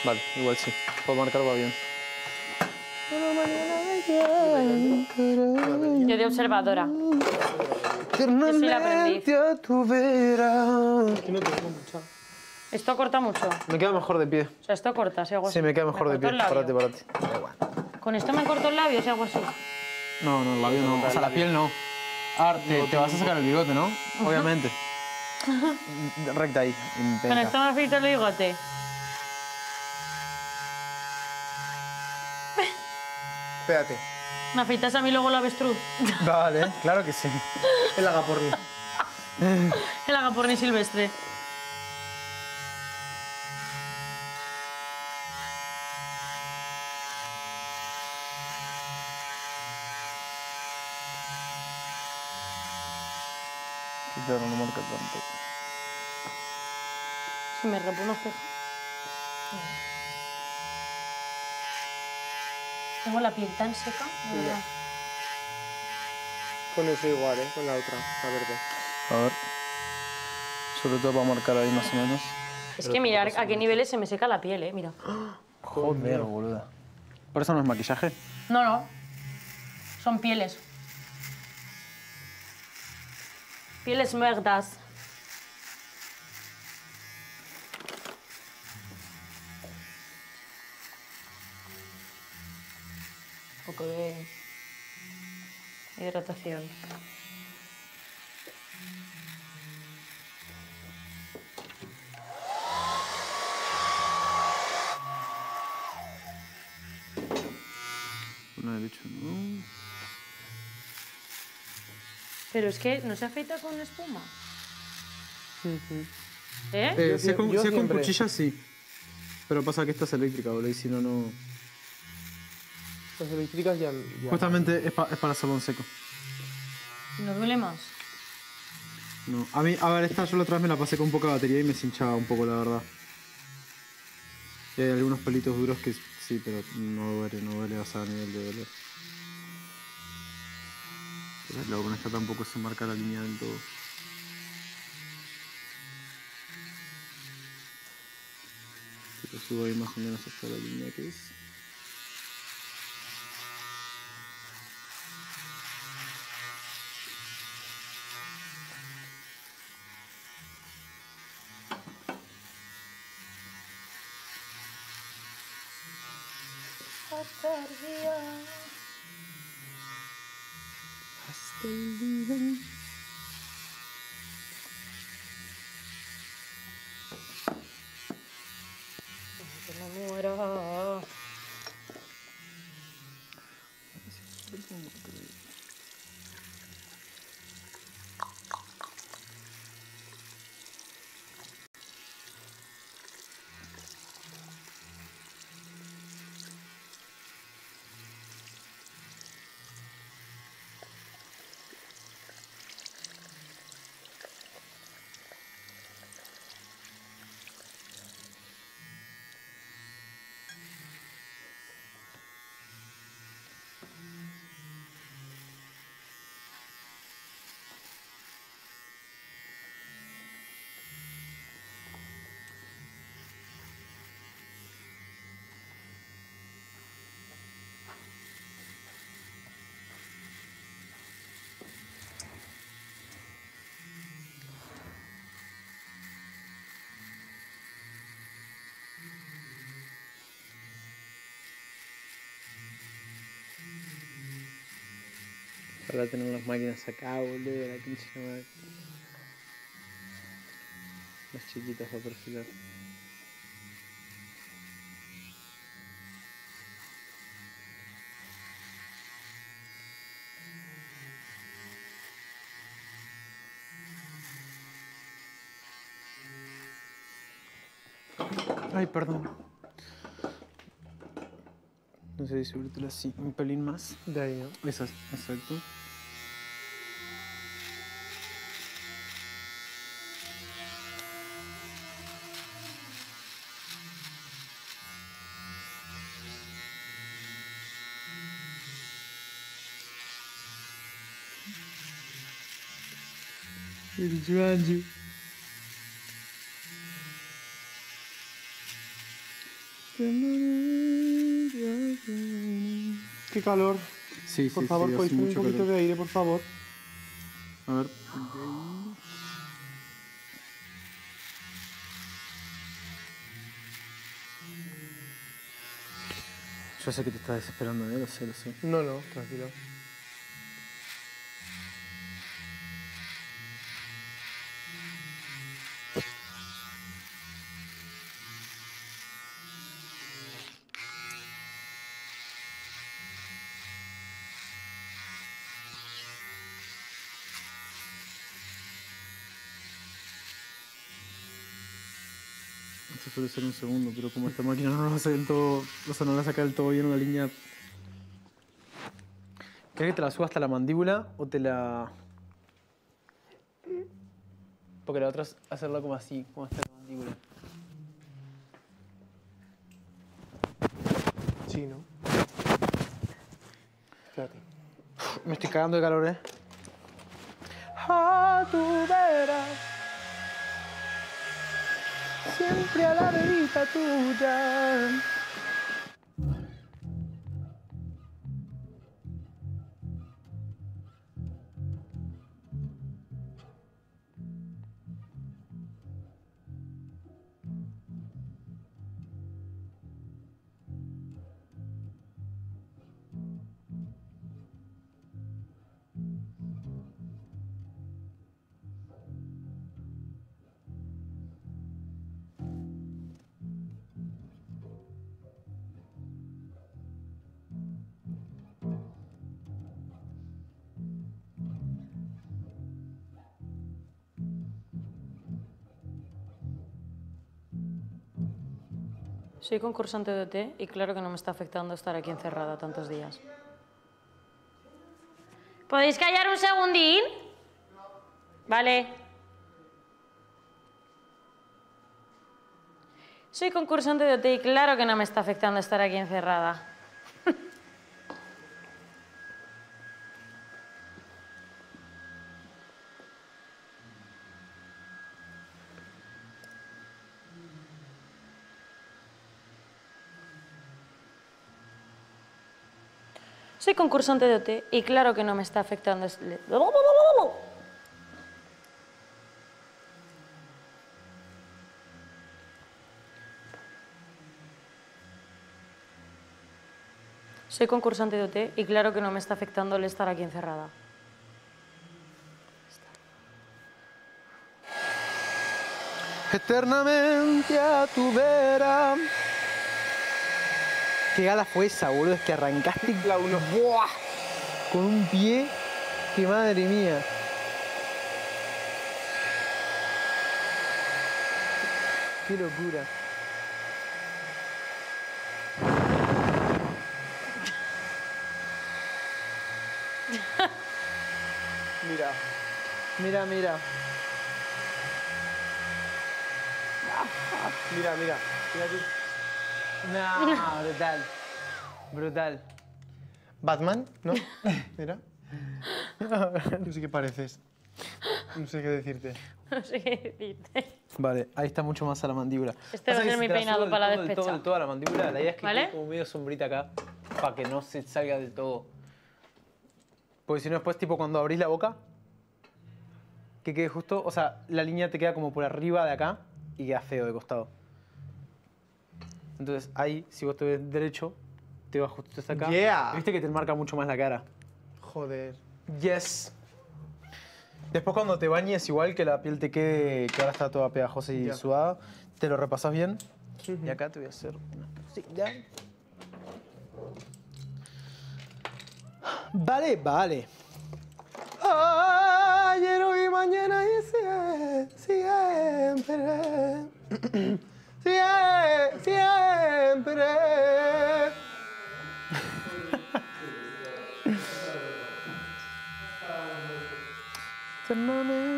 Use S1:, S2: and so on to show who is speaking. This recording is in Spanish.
S1: Vale, igual sí. Puedo marcar, va bien.
S2: Yo de observadora. Yo soy la aprendiz.
S1: A tu vera.
S3: Que no tengo mucha.
S2: Esto corta mucho.
S1: Me queda mejor de pie.
S2: O sea, esto corta, si hago así.
S1: Sí, me queda mejor de
S2: corto
S1: pie.
S2: el labio.
S1: Párate. Da igual.
S2: Con esto me corto el labio si hago así.
S1: No, el labio no. O sea, la piel no. Ahora, te vas a sacar el bigote, ¿no? Obviamente. Recta ahí.
S2: Con esto me afeito el bigote.
S3: Espérate.
S2: ¿Me afeitas a mí luego el avestruz?
S1: Vale, claro que sí.
S3: El agaporni.
S2: El agaporni silvestre.
S1: Claro, no marca tanto.
S2: Si me rompo una ceja. Tengo la piel tan seca, de verdad.
S3: Con eso igual, con la otra, la verde.
S1: A ver. Sobre todo para marcar ahí más o menos.
S2: Es que mirar a qué niveles se me seca la piel, mira.
S1: Joder, boluda. ¿Por eso no es maquillaje?
S2: No, no. Son pieles. Pieles muertas. Un poco de hidratación.
S1: No he dicho, no.
S2: Pero es que no se afeita con espuma. ¿Eh?
S1: Si es con
S3: siempre.
S1: cuchilla, sí. Pero pasa que esta es eléctrica, boludo, y si no, no...
S3: Las eléctricas ya...
S1: Justamente es para salón seco.
S2: ¿No duele más?
S1: No. A mí, a ver, esta yo la otra vez me la pasé con poca batería y me hinchaba un poco, la verdad. Y hay algunos pelitos duros que sí, pero no duele, o sea, a nivel de dolor. Pero luego con esta tampoco se marca la línea del todo. Lo subo ahí más o menos hasta la línea que es. Hasta el día.
S2: Que me muero.
S1: Para tener las máquinas acá, boludo, la pinche madre. Las chiquitas para perfilar. Ay, perdón. No sé si subírtela así, un pelín más.
S3: De ahí, ¿no?
S1: Eso es, exacto. El Juanji.
S3: Qué calor.
S1: Sí,
S3: Por
S1: sí,
S3: favor,
S1: sí,
S3: podéis
S1: hace
S3: poner un
S1: mucho
S3: poquito
S1: calor.
S3: de aire, por favor.
S1: A ver. Yo sé que te estás desesperando, lo sé, lo sé.
S3: No, no, tranquilo.
S1: Esto suele ser un segundo, pero como esta máquina no lo hace del todo, o sea, no la saca del todo bien una línea. ¿Querés que te la suba hasta la mandíbula o te la...? Porque la otra es hacerla como así, como hasta la mandíbula.
S3: Sí, ¿no? Espérate.
S1: Me estoy cagando de calor, A tu vera, siempre a la verita tuya.
S2: Soy concursante de OT y claro que no me está afectando estar aquí encerrada tantos días. ¿Podéis callar un segundín? Vale. Soy concursante de OT y claro que no me está afectando estar aquí encerrada. Soy concursante de OT y claro que no me está afectando. Soy concursante de OT y claro que no me está afectando el estar aquí encerrada.
S1: Eternamente a tu vera. Qué gala fue esa, boludo. Es que arrancaste
S3: La uno.
S1: ¡buah! Con un pie. ¡Qué madre mía! ¡Qué locura! Mira. Mira, mira.
S3: Mira, mira. Mira tú.
S1: No, brutal. Brutal.
S3: ¿Batman? ¿No? Mira. No sé qué pareces. No sé qué decirte.
S2: No sé qué decirte.
S1: Vale, ahí está mucho más a la mandíbula.
S2: Este va a ser mi peinado para la despecha.
S1: Del todo a la mandíbula. La idea es que
S2: ¿Vale?
S1: quede como medio sombrita acá. Para que no se salga del todo. Porque si no después, tipo cuando abrís la boca, que quede justo, o sea, la línea te queda como por arriba de acá y queda feo de costado. Entonces ahí, si vos te ves derecho, te vas justo hasta acá.
S3: Yeah.
S1: Viste que te marca mucho más la cara.
S3: Joder.
S1: Yes. Después cuando te bañes, igual que la piel te quede, que ahora está toda pegajosa y
S3: Ya.
S1: sudada, te lo repasas bien. Y acá te voy a hacer una cosilla. Vale, vale.
S3: Ayer, hoy, mañana y siempre. Siempre.
S1: Eternamente